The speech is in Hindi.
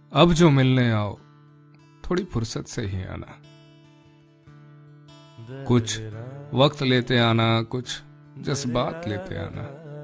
अब जो मिलने आओ थोड़ी फुर्सत से ही आना। कुछ वक्त लेते आना, कुछ जज्बात लेते आना।